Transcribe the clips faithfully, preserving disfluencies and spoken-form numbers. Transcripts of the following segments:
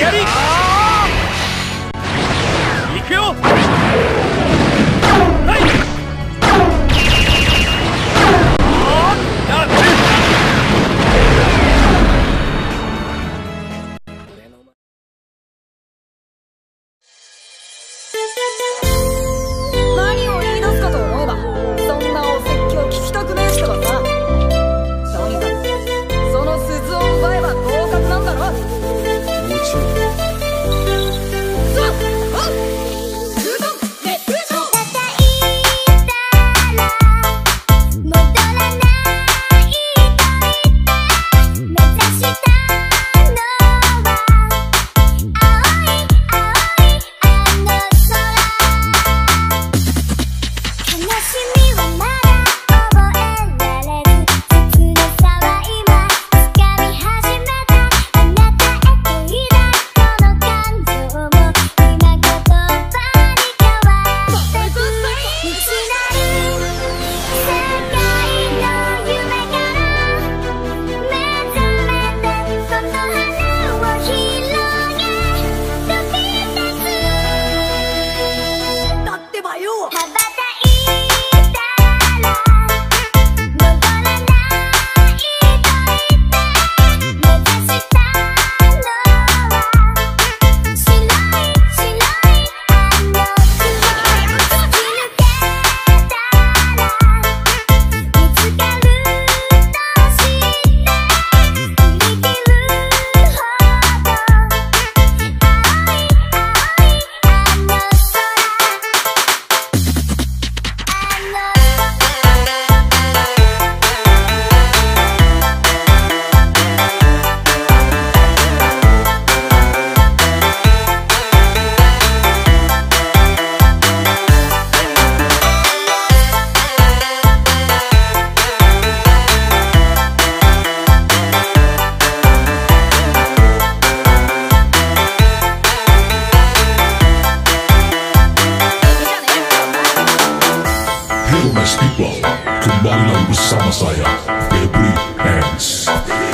行くよ。 何を言い出すかと思えば、そんなお説教聞きたくねえ人はさ、とにかくその鈴を奪えば合格なんだろ。もちろん。さあ、ルトンレッツゴー。 Kembali bersama saya, Febri Hands.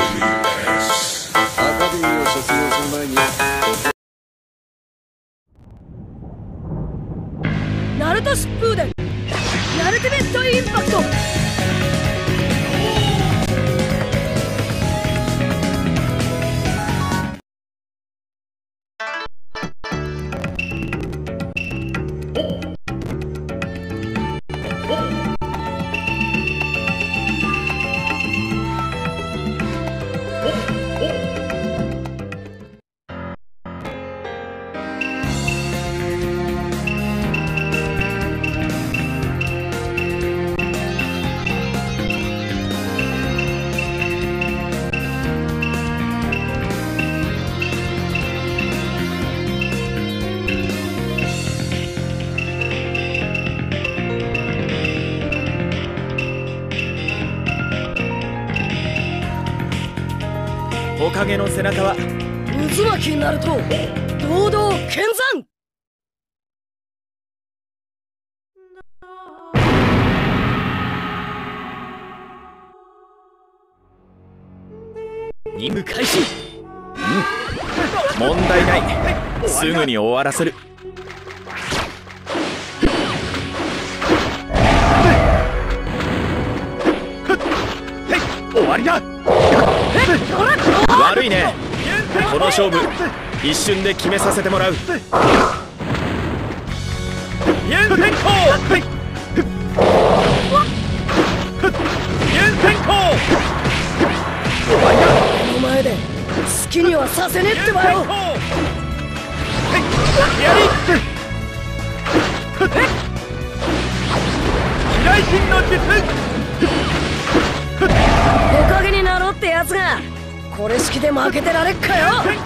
ナルト疾風伝ナルティメットインパクト。 木陰の背中は渦巻きになると堂々剣山。 任務開始。うん、問題ない。すぐに終わらせる。終わりだ。悪いね。この勝負一瞬で決めさせてもらう。優先行。優先行。 この前で好きにはさせねえってばよ。 やり。飛来神の術。 木陰になろうってやつがこれ式で負けてられっかよ。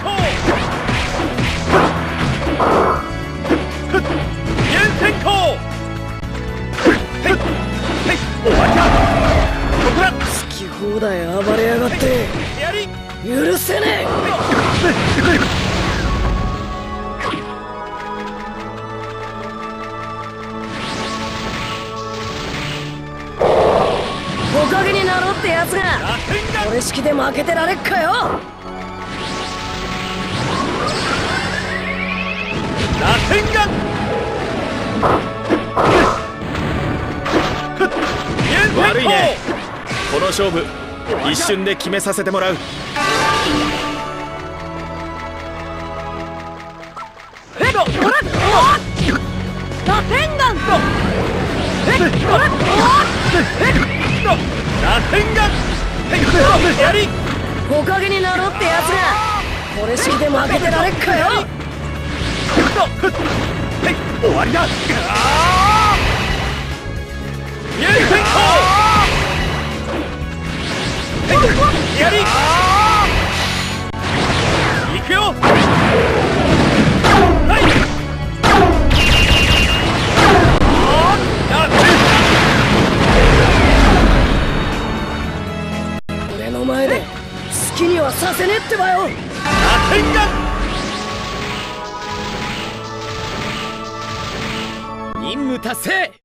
優先行。終わりだ。 好き放題暴れやがって許せねえ。木陰になろうってやつがこれ式で負けてられっかよ。 天眼悪いね。この勝負一瞬で決めさせてもらう。 えっ、ほら、ラテンガンとえっ、ほら、えっ、 ラテンガンやりおかげになろうってやつがこれ式で負けてられっかよ。 終わりだ。入天候やり行くよ。はい俺の前で好きにはさせねえってばよ。 ラテンガン任務達成。